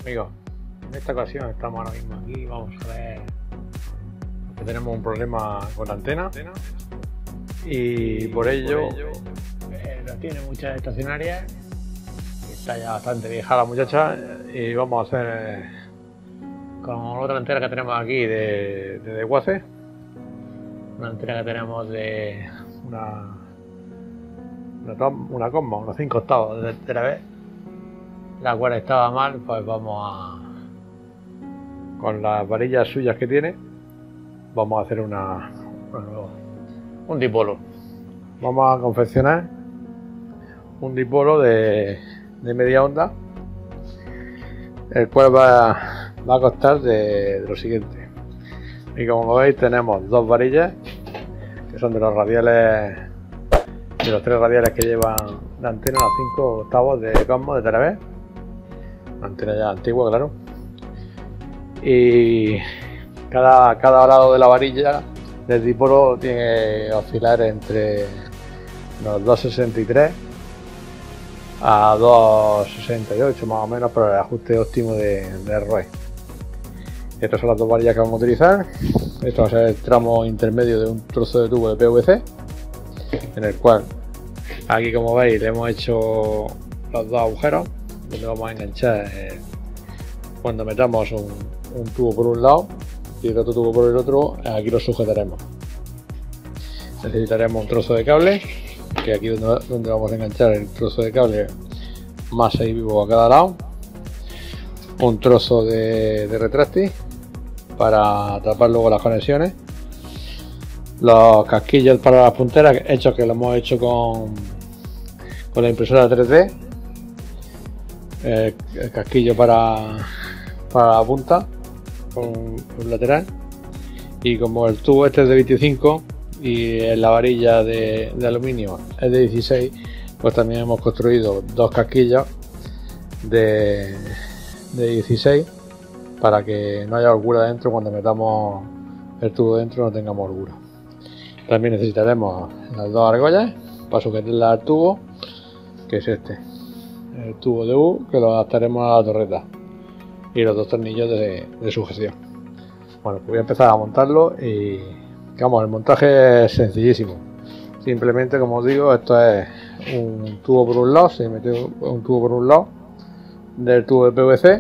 Amigos, en esta ocasión estamos ahora mismo aquí. Vamos a ver que tenemos un problema con la antena y por ello no tiene muchas estacionarias. Está ya bastante vieja la muchacha y vamos a hacer con otra antena que tenemos aquí de desguace, una antena que tenemos de una Cosmo, unos 5 octavos de TV, la cual estaba mal. Pues vamos con las varillas suyas que tiene, vamos a hacer un dipolo. Vamos a confeccionar un dipolo de media onda, el cual va a costar de lo siguiente. Y como veis, tenemos dos varillas que son de los radiales, de los 3 radiales que llevan la antena, los 5 octavos de Cosmo de TV, una antena ya antigua, claro. Y cada lado de la varilla del dipolo tiene que oscilar entre los 263 a 268 más o menos, para el ajuste óptimo de ROE. Estas son las dos varillas que vamos a utilizar. Esto va a ser el tramo intermedio de un trozo de tubo de PVC, en el cual aquí, como veis, le hemos hecho los dos agujeros donde vamos a enganchar cuando metamos un tubo por un lado y el otro tubo por el otro. Aquí lo sujetaremos. Necesitaremos un trozo de cable, que aquí es donde vamos a enganchar el trozo de cable más 6 vivos a cada lado, un trozo de retráctil para tapar luego las conexiones, los casquillos para las punteras hechos, que lo hemos hecho con la impresora 3D, el casquillo para la punta con un lateral, y como el tubo este es de 25 y en la varilla de aluminio es de 16, pues también hemos construido dos casquillos de 16 para que no haya holgura dentro. Cuando metamos el tubo dentro no tengamos holgura. También necesitaremos las dos argollas para sujetarla al tubo, que es este, el tubo de U, que lo adaptaremos a la torreta, y los dos tornillos de sujeción. Bueno, pues voy a empezar a montarlo y vamos, el montaje es sencillísimo. Simplemente, como os digo, esto es un tubo por un lado, se mete un tubo por un lado del tubo de PVC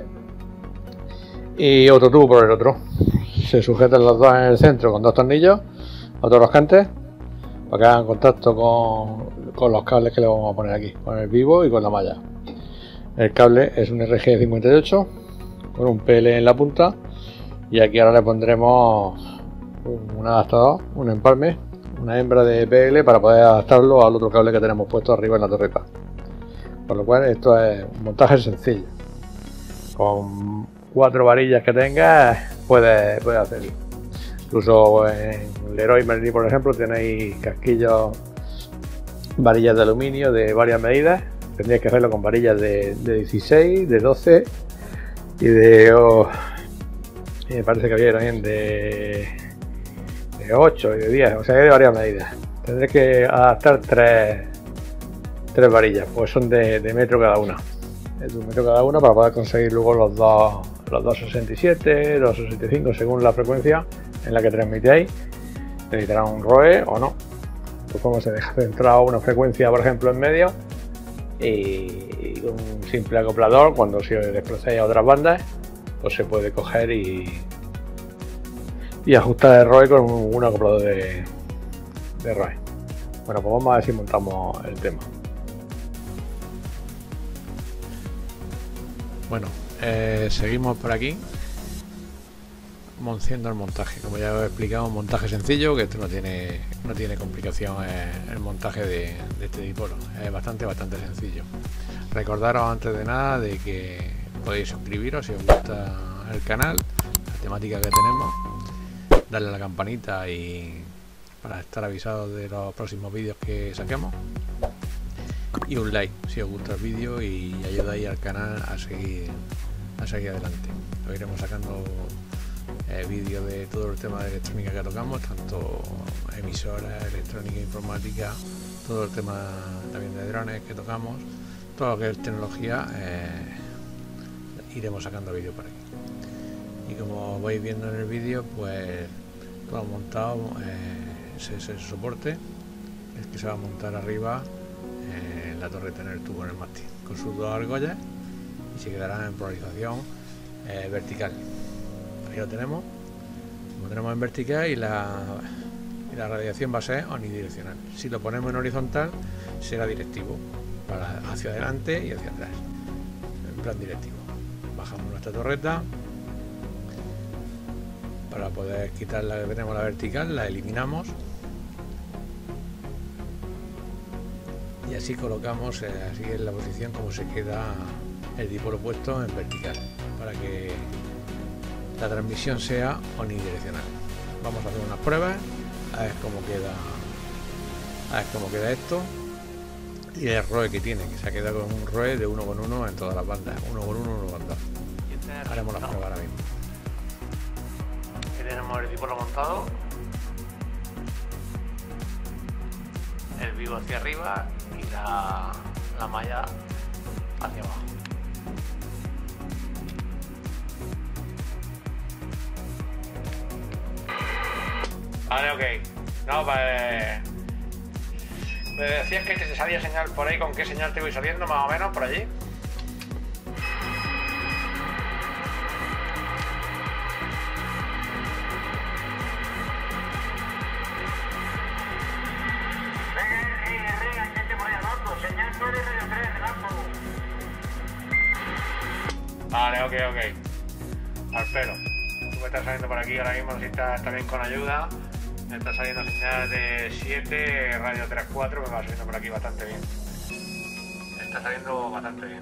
y otro tubo por el otro. Se sujetan los dos en el centro con dos tornillos a todos los cantes para que hagan contacto con los cables que le vamos a poner aquí, con el vivo y con la malla. El cable es un RG58 con un PL en la punta, y aquí ahora le pondremos un adaptador, un empalme, una hembra de PL para poder adaptarlo al otro cable que tenemos puesto arriba en la torreta. Por lo cual esto es un montaje sencillo. Con 4 varillas que tengas puedes hacerlo. Incluso en Leroy Merlin, por ejemplo, tenéis casquillos, varillas de aluminio de varias medidas. Tendríais que hacerlo con varillas de 16, de 12 y y me parece que había también de 8 y de 10, o sea, de varias medidas. Tendréis que adaptar tres varillas, pues son de metro cada una. Es de un metro cada una para poder conseguir luego los 267, 265 según la frecuencia en la que transmitáis. Necesitará un ROE o no. Pues como se deja centrado una frecuencia, por ejemplo, en medio, y con un simple acoplador, cuando si os desplazáis a otras bandas, pues se puede coger y ajustar el ROE con un acoplador de ROE. Bueno, pues vamos a ver si montamos el tema. Bueno, seguimos por aquí haciendo el montaje. Como ya os he explicado, un montaje sencillo, que esto no tiene complicación. El montaje de este dipolo es bastante sencillo. Recordaros antes de nada de que podéis suscribiros si os gusta el canal, la temática que tenemos, darle a la campanita para estar avisados de los próximos vídeos que saquemos, y un like si os gusta el vídeo y ayudáis al canal a seguir adelante. Lo iremos sacando vídeos de todo el tema de electrónica que tocamos, tanto emisoras, electrónica, informática, todo el tema también de drones que tocamos, todo lo que es tecnología. iremos sacando vídeos por aquí. Y como vais viendo en el vídeo, pues lo hemos montado, ese soporte es que se va a montar arriba en la torreta, en el tubo, en el mástil, con sus dos argollas, y se quedará en polarización vertical. Ahí lo tenemos, en vertical, y la radiación va a ser unidireccional. Si lo ponemos en horizontal será directivo, para hacia adelante y hacia atrás, en plan directivo. Bajamos nuestra torreta para poder quitar la que tenemos, la vertical, la eliminamos, y así colocamos, así es la posición como se queda el dipolo puesto en vertical, para que la transmisión sea unidireccional. Vamos a hacer unas pruebas a ver cómo queda esto, y el ROE que tiene, que se ha quedado con un ROE de 1,1 en todas las bandas, 1,1, 1,2. Haremos la prueba ahora mismo. Aquí tenemos el dipolo montado, el vivo hacia arriba y la malla hacia abajo. Vale, ok. No, pues me decías que te salía señal por ahí. ¿Con qué señal te voy saliendo más o menos por allí? Vale, ok. Al pelo. Tú me estás saliendo por aquí ahora mismo, si estás también con ayuda. Me está saliendo señal de 7, radio 3.4, me va saliendo por aquí bastante bien. Está saliendo bastante bien.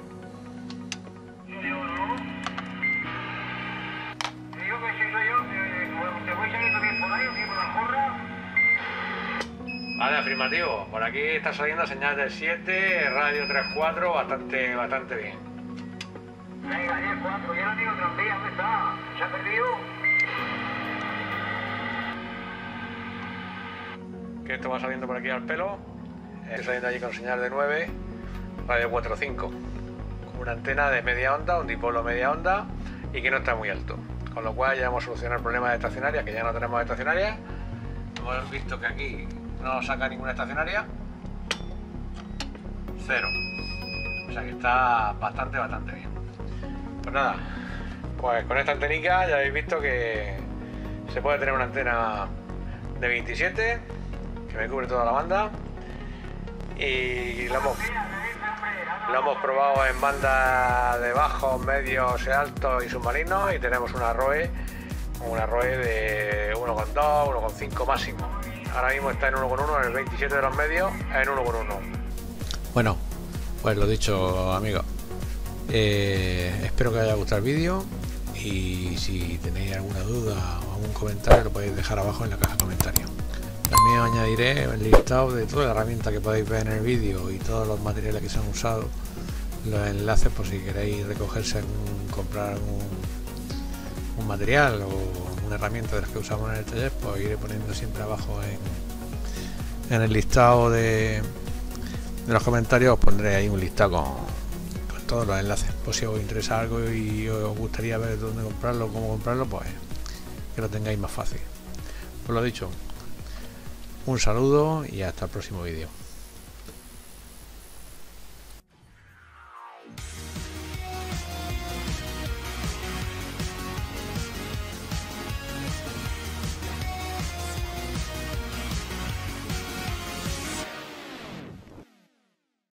Digo que si soy yo, ¿te voy saliendo bien por ahí o bien por la jorra? Vale, afirmativo. Por aquí está saliendo señal de 7, radio 3.4, bastante bien. Venga, 10.4, ya lo digo tranvía, ¿dónde está? ¿Se ha perdido? Que esto va saliendo por aquí al pelo. Estoy saliendo allí con señal de 9, radio 4.5, con una antena de media onda, un dipolo media onda, y que no está muy alto, con lo cual ya hemos solucionado el problema de estacionaria, que ya no tenemos estacionaria. Hemos visto que aquí no saca ninguna estacionaria, 0, o sea que está bastante bien. Pues nada, pues con esta antenica ya habéis visto que se puede tener una antena de 27 que me cubre toda la banda, y lo hemos probado en bandas de bajos, medios, altos y submarinos, y tenemos una ROE de 1,2, 1,5 máximo. Ahora mismo está en 1,1, en el 27 de los medios en 1,1. Bueno, pues lo dicho, amigos, espero que os haya gustado el vídeo, y si tenéis alguna duda o algún comentario lo podéis dejar abajo en la caja de comentarios. También os añadiré el listado de toda la herramienta que podéis ver en el vídeo y todos los materiales que se han usado, los enlaces por si queréis recogerse comprar un material o una herramienta de las que usamos en el taller, pues iré poniendo siempre abajo en el listado de los comentarios. Os pondré ahí un listado con todos los enlaces, por si os interesa algo y os gustaría ver dónde comprarlo, cómo comprarlo, pues que lo tengáis más fácil. Pues lo dicho, un saludo y hasta el próximo vídeo.